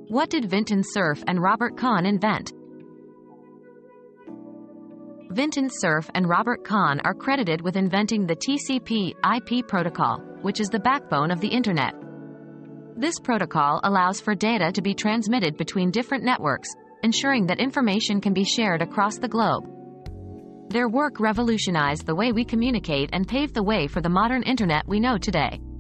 What did Vinton Cerf and Robert Kahn invent? Vinton Cerf and Robert Kahn are credited with inventing the TCP/IP protocol, which is the backbone of the Internet. This protocol allows for data to be transmitted between different networks, ensuring that information can be shared across the globe. Their work revolutionized the way we communicate and paved the way for the modern Internet we know today.